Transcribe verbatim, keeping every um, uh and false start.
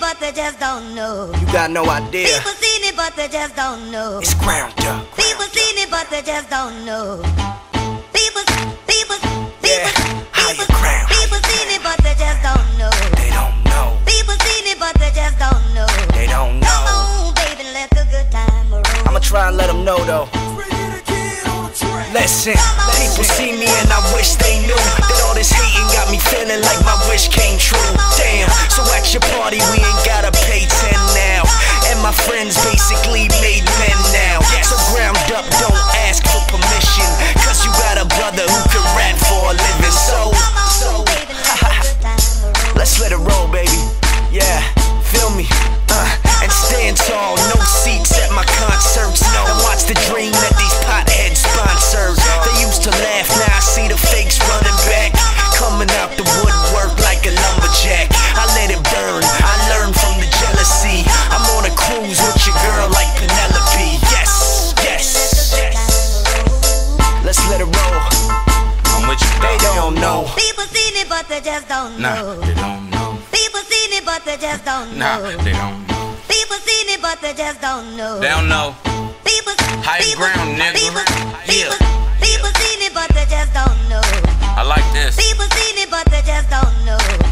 but they just don't know. You got no idea. People seen it, but they just don't know. It's ground up. People seen it, but they just don't know. People, people, Yeah, people, higher people, ground. people seen it, but they just don't know. They don't know. People seen it, but they just don't know. They don't know. Come on, baby, let the good time roll. I'ma try and let them know though. Listen, people see me and I wish they knew that all this hating got me feeling like my wish came true. Damn, so at your party we ain't gotta pay ten now. And my friends basically made men now. So ground up, don't ask for permission, cause you got a brother who can rap for a living. So, so let's let it roll, baby. Yeah, feel me, uh, and stand tall, no seats at my concerts, no. And watch the dream that these potheads sponsor. They used to laugh, now I see the fakes running back, coming out the woodwork like a lumberjack. I let it burn, I learned from the jealousy. I'm on a cruise with your girl like Penelope. Yes, yes, yes. Let's let it roll. I'm with you, They dog. don't know. People seen it, but they just don't Nah, know. they don't know. People seen it, but they just don't Nah, know. they don't know. People seen it, but they just don't know. They don't know. People, High people, ground, nigga. People, Yeah. people, people seen it, but they just don't know. I like this. People seen it, but they just don't know.